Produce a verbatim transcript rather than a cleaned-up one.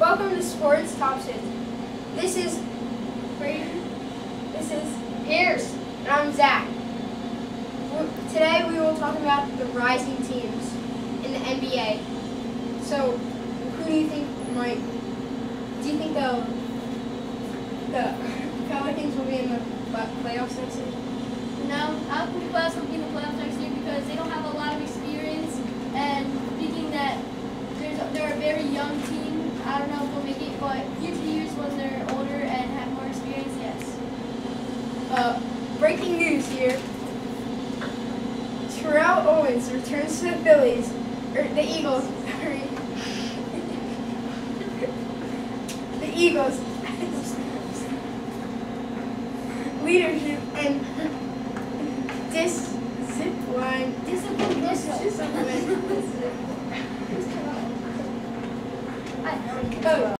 Welcome to Sports Top Shit. This is Brayden. This is Pierce, and I'm Zach. We're, today we will talk about the rising teams in the N B A. So, who do you think might? Do you think the the Pelicans will be in the playoffs next year? No, I don't think the Pelicans will be in the playoffs next year because they don't have a lot of experience. And speaking that there's a, they're a very young team, I don't know if they'll make it, but future years when they're older and have more experience, yes. Uh, breaking news here. Terrell Owens returns to the Phillies, or the Eagles. Sorry. the Eagles. Leadership and dis zipline discipline. Discipline. Oh.